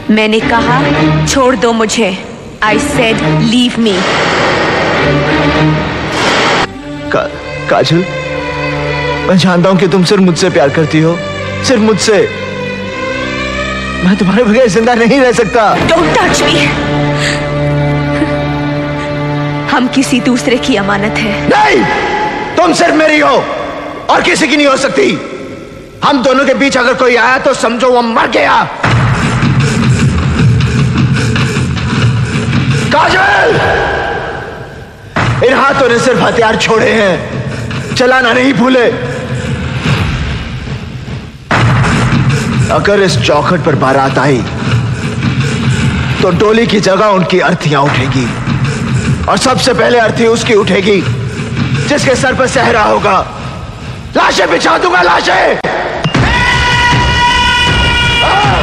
मैंने कहा छोड़ दो मुझे। I said leave me. काजल, मैं जानता हूं कि तुम सिर्फ मुझसे प्यार करती हो, सिर्फ मुझसे। मैं तुम्हारे बगैर जिंदा नहीं रह सकता। Don't touch me. हम किसी दूसरे की अमानत है। नहीं, तुम सिर्फ मेरी हो और किसी की नहीं हो सकती। हम दोनों के बीच अगर कोई आया तो समझो वो मर गया। काजल, इन हाथों ने सिर्फ हथियार छोड़े हैं, चलाना नहीं भूले। अगर इस चौखट पर बारात आई तो डोली की जगह उनकी अर्थियां उठेगी और सबसे पहले अर्थी उसकी उठेगी जिसके सर पर सहरा होगा। लाशें बिछा दूंगा, लाशें।